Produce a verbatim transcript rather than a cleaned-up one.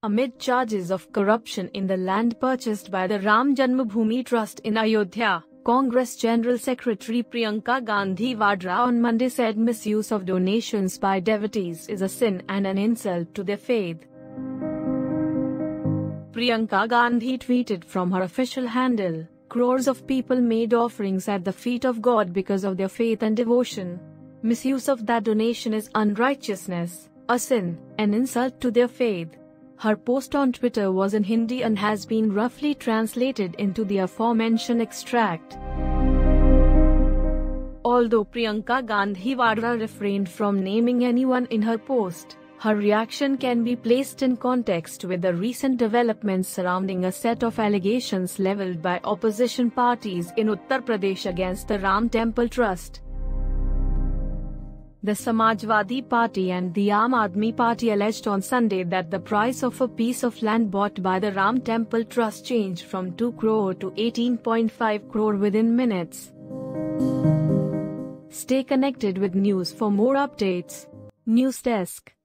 amid charges of corruption in the land purchased by the Ram Janmabhoomi Trust in Ayodhya. Congress General Secretary Priyanka Gandhi Vadra on Monday said misuse of donations by devotees is a sin and an insult to their faith. Priyanka Gandhi tweeted from her official handle, "Crores of people made offerings at the feet of God because of their faith and devotion. Misuse of that donation is unrighteousness, a sin, an insult to their faith." Her post on Twitter was in Hindi and has been roughly translated into the aforementioned extract. Although Priyanka Gandhi Vadra refrained from naming anyone in her post, her reaction can be placed in context with the recent developments surrounding a set of allegations leveled by opposition parties in Uttar Pradesh against the Ram Temple Trust. The Samajwadi Party and the Aam Aadmi Party alleged on Sunday that the price of a piece of land bought by the Ram Temple Trust changed from two crore to eighteen point five crore within minutes. Stay connected with news for more updates. News Desk.